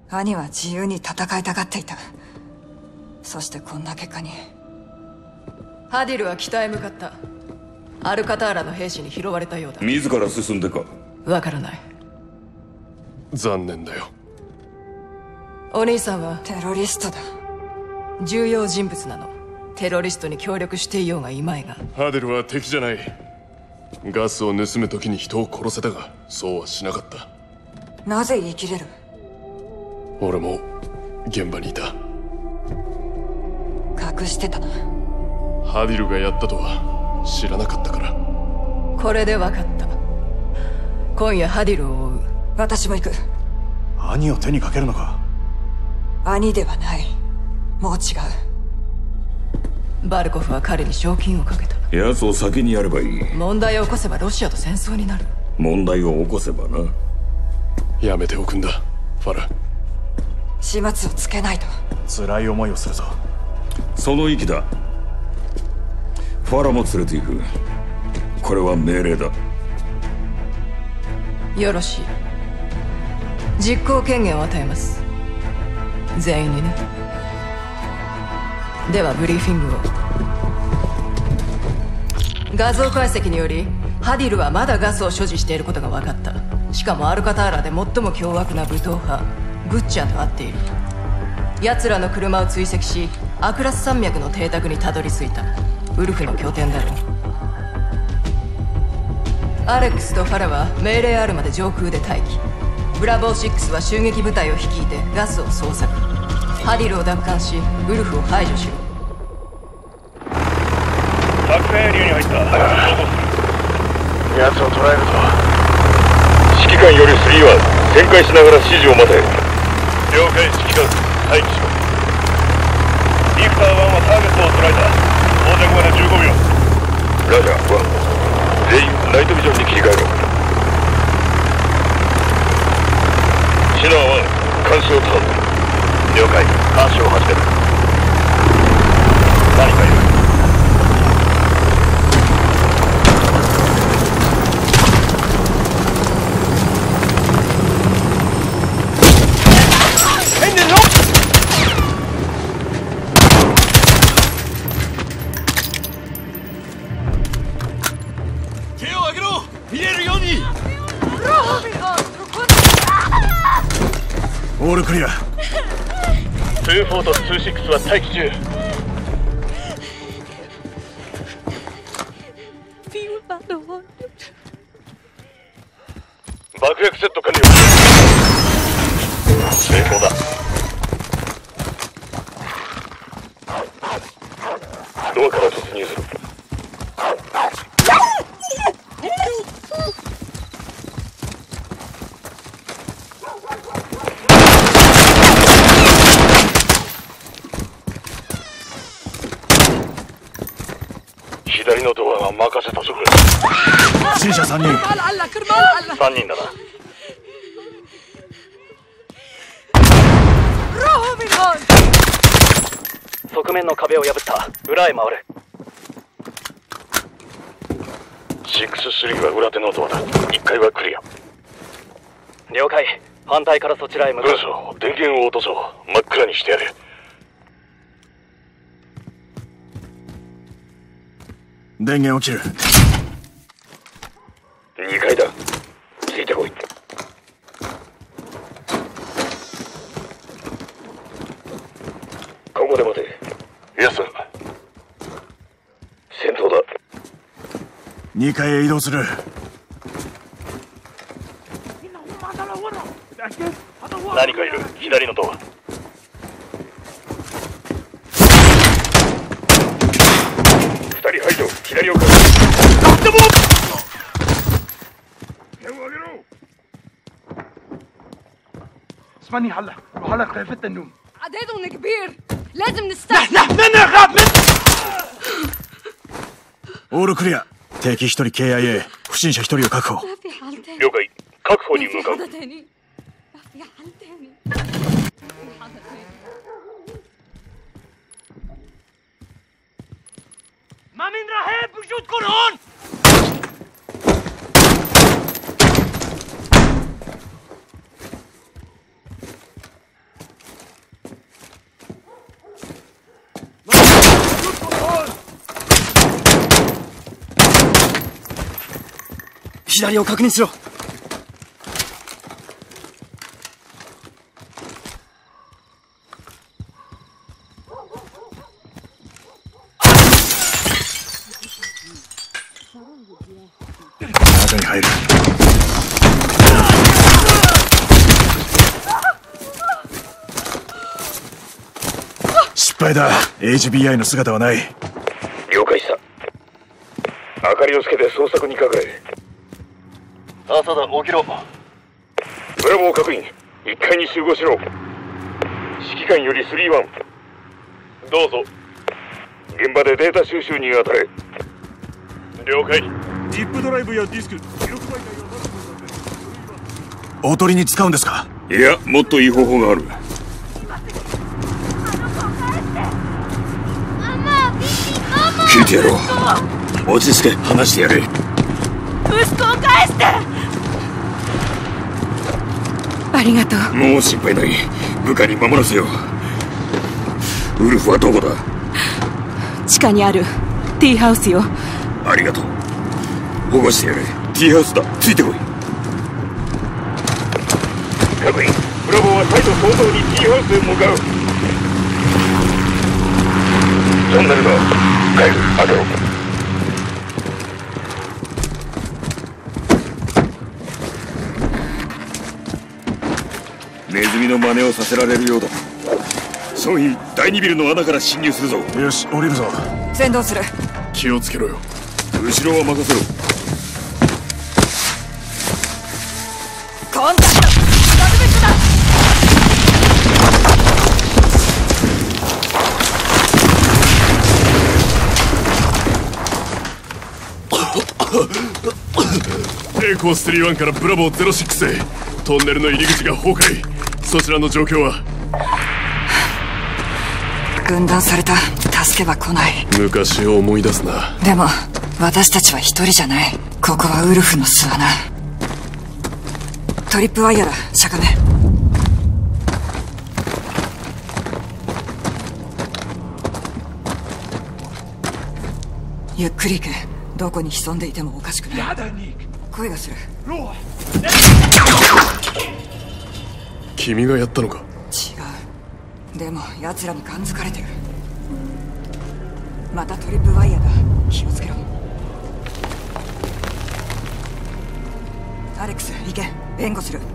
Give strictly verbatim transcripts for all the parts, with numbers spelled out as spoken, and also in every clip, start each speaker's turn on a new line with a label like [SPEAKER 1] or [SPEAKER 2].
[SPEAKER 1] 兄は自由に戦いたがっていた。そしてこんな結果に。
[SPEAKER 2] ハディルは北へ向かった。アルカターラの兵士に拾われたようだ。
[SPEAKER 3] 自ら進んでか？
[SPEAKER 2] わからない。
[SPEAKER 4] 残念だよ。
[SPEAKER 2] お兄さんは
[SPEAKER 1] テロリストだ。
[SPEAKER 2] 重要人物なの。テロリストに協力していようがいまいが。
[SPEAKER 4] ハデルは敵じゃない。ガスを盗む時に人を殺せたが、そうはしなかった。
[SPEAKER 1] なぜ言い切れる？
[SPEAKER 4] 俺も現場にいた。
[SPEAKER 1] 隠してたな。
[SPEAKER 4] ハディルがやったとは知らなかったから。
[SPEAKER 2] これで分かった。今夜ハディルを追う。
[SPEAKER 1] 私も行く。
[SPEAKER 5] 兄を手にかけるのか？
[SPEAKER 1] 兄ではない。もう違う。
[SPEAKER 2] バルコフは彼に賞金をかけた。
[SPEAKER 3] 奴を先にやればいい。
[SPEAKER 2] 問題を起こせばロシアと戦争になる。
[SPEAKER 3] 問題を起こせばな。
[SPEAKER 4] やめておくんだ、ファラ。
[SPEAKER 1] 始末をつけないと。
[SPEAKER 5] 辛い思いをするぞ。
[SPEAKER 3] その息だ。ファラも連れて行く。これは命令だ。
[SPEAKER 2] よろしい。実行権限を与えます。全員にね。ではブリーフィングを。画像解析によりハディルはまだガスを所持していることが分かった。しかもアルカターラで最も凶悪な武闘派ブッチャーと会っている。奴らの車を追跡しアクラス山脈の邸宅にたどり着いた。ウルフの拠点だろう。アレックスとファラは命令あるまで上空で待機。ブラボーシックスは襲撃部隊を率いてガスを捜索。ハディルを奪還しウルフを排除しろ。
[SPEAKER 6] 作戦エリアに入った。奴を捕らえるぞ。指揮官よりスリーは旋回しながら指示を待て。了解。指揮官待機しろ。リフターワンはターゲットを捉えた。到着までじゅうごびょう。ラジャーワン、全員ナイトビジョンに切り替えろ。シナーワン、監視を頼む。了解。監視を始める。何かいる。
[SPEAKER 7] 手を上げろ。見えるように。
[SPEAKER 5] オールクリア。
[SPEAKER 6] ツーフォーとツーシックスは待機中。爆薬セット完了。成功だ。ドアから突入する。左のドアは任せたぞ。
[SPEAKER 5] 不審者さんにん。
[SPEAKER 6] さんにんだな。
[SPEAKER 8] 側面の壁を破った。裏へ回る。
[SPEAKER 6] シックススリーは裏手のドアだ。いっかいはクリア。
[SPEAKER 8] 了解。反対からそちらへ向かう。
[SPEAKER 6] 軍曹、電源を落とそう。真っ暗にしてやれ。
[SPEAKER 5] 電源を切る。
[SPEAKER 6] にかいだ。ついてこい。ここで待て。ヤスさん、戦闘だ。
[SPEAKER 5] にかいへ移動する。
[SPEAKER 6] 何かいる。左のドア。二人排除。左をかく。でも手を上げろ。
[SPEAKER 9] اسمعني هلا وهلا خايفة النوم.
[SPEAKER 10] عددهم كبير لازم نستعد.
[SPEAKER 9] نحن من نخاف من.
[SPEAKER 5] オールクリア。敵一人 ケーアイエー。不審者一人を確保。
[SPEAKER 6] 了解。確保に向かう。
[SPEAKER 9] ما من رهيب بوجودكم هون.
[SPEAKER 5] 左を確認しろ。中に入る。失敗だ。 エイチビーアイ の姿はない。
[SPEAKER 6] 了解した。明かりをつけて捜索にかかれ。
[SPEAKER 8] 朝だ、起きろ。
[SPEAKER 6] ブラボー確認。いっかいに集合しろ。指揮官よりスリーワン。どうぞ。現場でデータ収集に当たれ。了解。
[SPEAKER 5] ジップドライブやディスク、記録媒体をおとりに使うんですか？
[SPEAKER 3] いや、もっといい方法がある。聞いてやろう。落ち着け、話してやれ。
[SPEAKER 10] 息子を返して。ありがとう。
[SPEAKER 3] もう心配ない。部下に守らせよう。ウルフはどこだ？
[SPEAKER 10] 地下にあるティーハウスよ。
[SPEAKER 3] ありがとう。保護してやれ。ティーハウスだ。ついてこい。
[SPEAKER 6] 確認。ブラボーは再度早々にティーハウスへ向かう。トンネルだ。帰る。開けろ。
[SPEAKER 3] ネズミの真似をさせられるようだ。ソンヒ、だいにビルの穴から侵入するぞ。
[SPEAKER 5] よし、降りるぞ。
[SPEAKER 1] 先導する。
[SPEAKER 4] 気をつけろよ。
[SPEAKER 3] 後ろは任せろ。
[SPEAKER 1] コンタクト。ダブルスだ。
[SPEAKER 4] エコースリーワンからブラボーゼロシックスへ。トンネルの入り口が崩壊。そちらの状況は？
[SPEAKER 1] 分断された。助けは来ない。
[SPEAKER 4] 昔を思い出すな。
[SPEAKER 1] でも私たちは一人じゃない。ここはウルフの巣穴。トリップワイヤーだ。釈迦目。ゆっくり行け。どこに潜んでいてもおかしくない。声がする。
[SPEAKER 4] 君がやったのか？
[SPEAKER 1] 違う。でも奴らに感づかれてる。またトリップワイヤーだ。気をつけろ。アレックス、行け。援護する。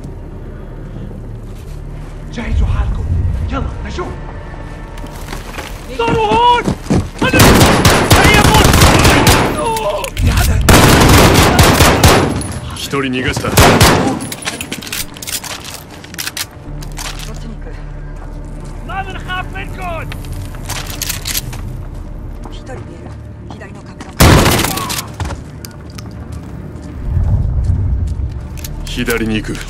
[SPEAKER 9] جهزوا حالكم يلا نشوف صاروا هون هيا هون
[SPEAKER 4] 一人逃がした。
[SPEAKER 9] ما بنخاف منكم
[SPEAKER 1] 一人見える。左の壁の
[SPEAKER 4] 左に行く。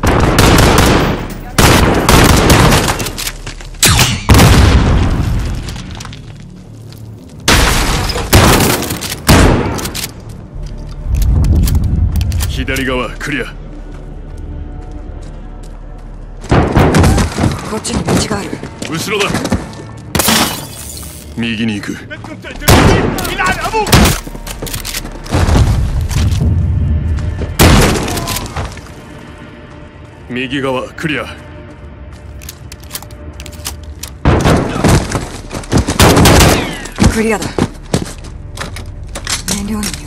[SPEAKER 4] 左側クリア。
[SPEAKER 1] こっちに道がある。
[SPEAKER 4] 後ろだ。右に行く。右側クリア。
[SPEAKER 1] クリアだ。燃料の匂い。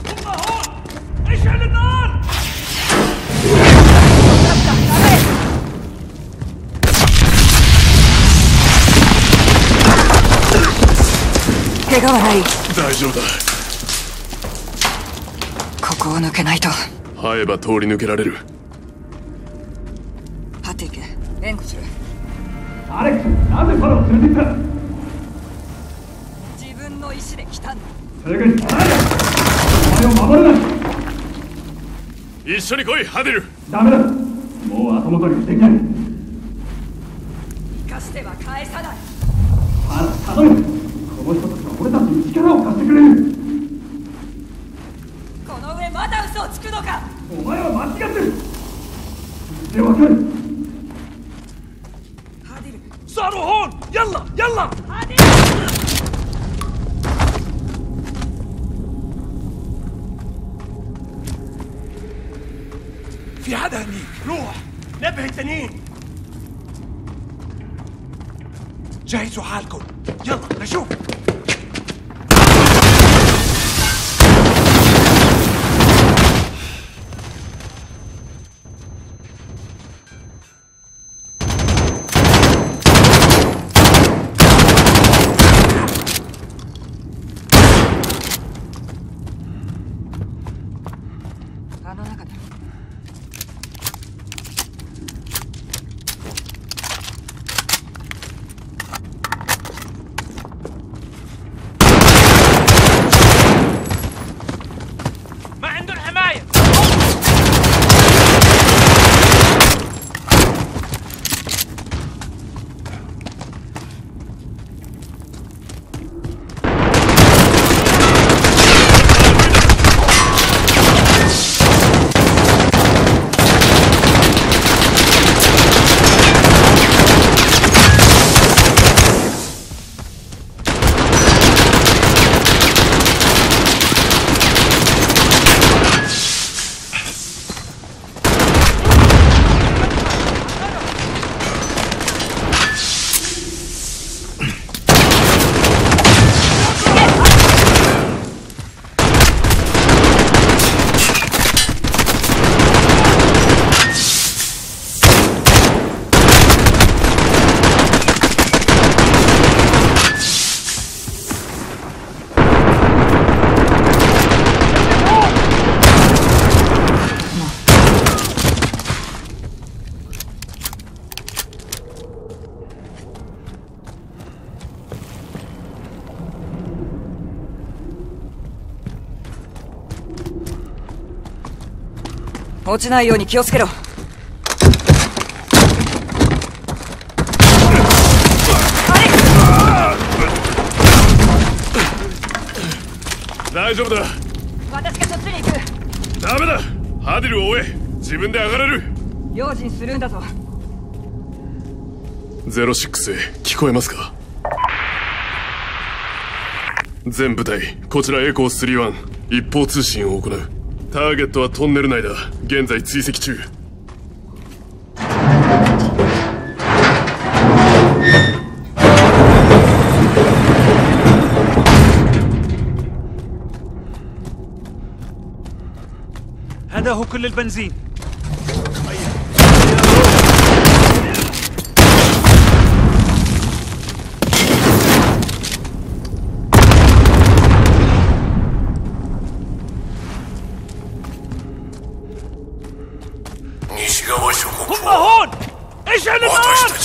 [SPEAKER 1] 怪我はない。
[SPEAKER 4] 大丈夫だ。
[SPEAKER 1] ここを抜けないと。
[SPEAKER 4] 這えば通り抜けられる。
[SPEAKER 1] 張っていけ。援護する。
[SPEAKER 9] アレックス、なぜ彼を連れてきた？
[SPEAKER 1] 自分の意志で来たんだ。
[SPEAKER 9] それがに離れろ。お前を守れない。
[SPEAKER 4] 一緒に来い、ハデル。
[SPEAKER 9] ダメだ。もう後戻りはできない。
[SPEAKER 1] 生かしては返さない。
[SPEAKER 9] まだ頼む。この人たちは俺たちに力を貸してくれる。
[SPEAKER 1] この上まだ嘘をつくのか。
[SPEAKER 9] お前は間違ってる。でわかる。
[SPEAKER 1] ハディル。
[SPEAKER 9] صاروا هون يلا يلا
[SPEAKER 1] ハディル。
[SPEAKER 7] في حدا هنيك. روح نبه التانيين. جهزوا حالكم، يلا نشوف.
[SPEAKER 1] 落ちないように気をつけろ。
[SPEAKER 4] 大丈夫だ。
[SPEAKER 1] 私がそっちに行く。
[SPEAKER 4] ダメだ。ハディルを追え。自分で上がれる。
[SPEAKER 1] 用心するんだぞ。
[SPEAKER 4] ゼロシックスへ聞こえますか？全部隊、こちらエコースリーワン、一方通信を行う。ターゲットはトンネル内だ。現在追跡中。
[SPEAKER 5] هذا هو كل البنزين.
[SPEAKER 7] هم هون! اشعل النار!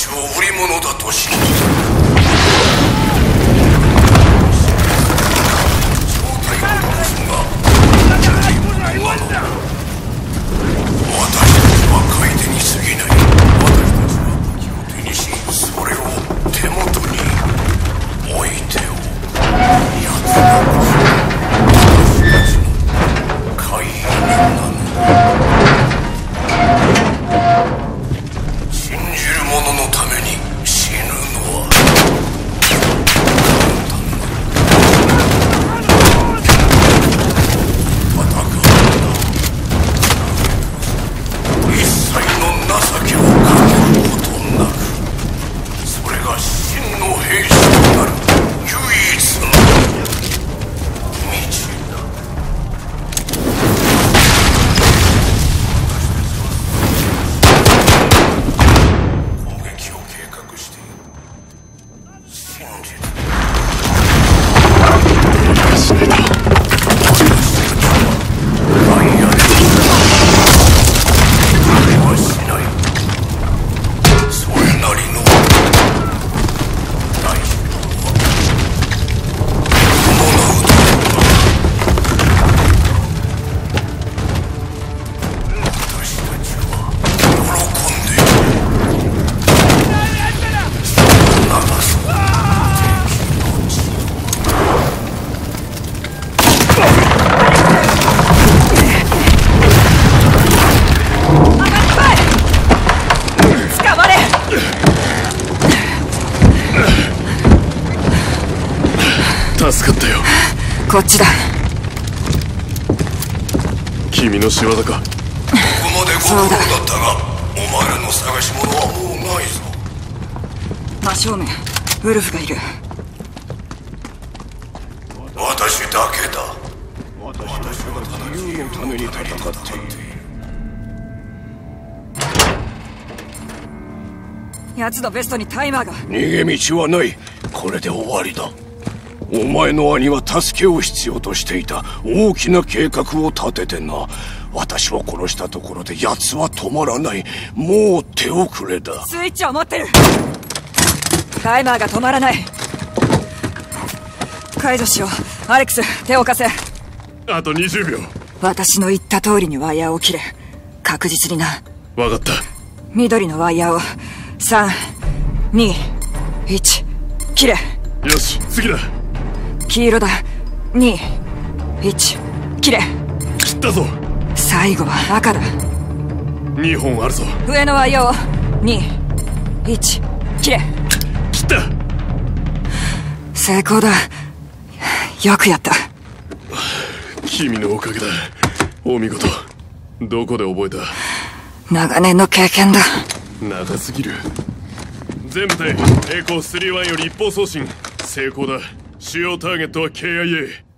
[SPEAKER 7] 助かったよ。
[SPEAKER 1] こっちだ。
[SPEAKER 4] 君の仕業か。
[SPEAKER 1] そうだ。
[SPEAKER 11] だったがお前らの探し物はもうないぞ。
[SPEAKER 1] 真正面ウルフがいる。
[SPEAKER 11] 私だけだ。
[SPEAKER 6] 私はただ自由のために戦っている。
[SPEAKER 1] 奴のベストにタイマーが。
[SPEAKER 6] 逃げ道はない。これで終わりだ。お前の兄は助けを必要としていた。大きな計画を立ててな。私を殺したところで奴は止まらない。もう手遅れだ。
[SPEAKER 1] スイッチを持ってる。タイマーが止まらない。解除しよう。アレックス、手を貸せ。
[SPEAKER 4] あとにじゅうびょう。
[SPEAKER 1] 私の言った通りにワイヤーを切れ。確実にな。
[SPEAKER 4] 分かった。
[SPEAKER 1] 緑のワイヤーをさん、に、いち、切れ。
[SPEAKER 4] よし、次だ。
[SPEAKER 1] 黄色だ。に、いち、切れ。
[SPEAKER 4] 切ったぞ。
[SPEAKER 1] 最後は赤だ。
[SPEAKER 4] にほんあるぞ。
[SPEAKER 1] 上のワイヤーをに、いち、切れ。
[SPEAKER 4] 切った。
[SPEAKER 1] 成功だ。よくやった。
[SPEAKER 4] 君のおかげだ。お見事。どこで覚えた？
[SPEAKER 1] 長年の経験だ。
[SPEAKER 4] 長すぎる。全部隊エコースリーワンより一方送信成功だ。主要ターゲットは ケーアイエー。